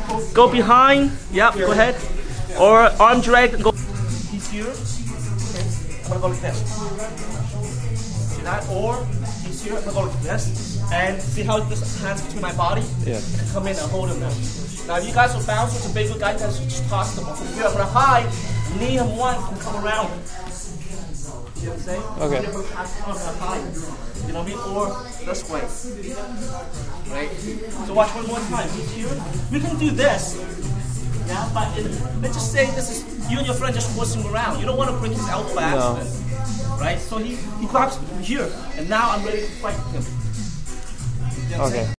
go behind. Yep, go ahead. Or arm drag and go. He's here. Okay. I'm gonna go like this. See that? Or he's here. I'm gonna go like this. And see how this hands between my body? Yeah. And come in and hold him now. Now, if you guys will bounce with a big guy, you guys just toss them. From here, I'm gonna hide. Knee him once and come around. You know what I'm saying? Okay. I'm gonna hide. You know what I mean? Or this way. Right? So watch one more time. He's here. We can do this. Yeah, but let's just say this is you and your friend just horsing around. You don't want to break his elbow by accident. Right? So he grabs here. And now I'm ready to fight him. You know what I'm saying?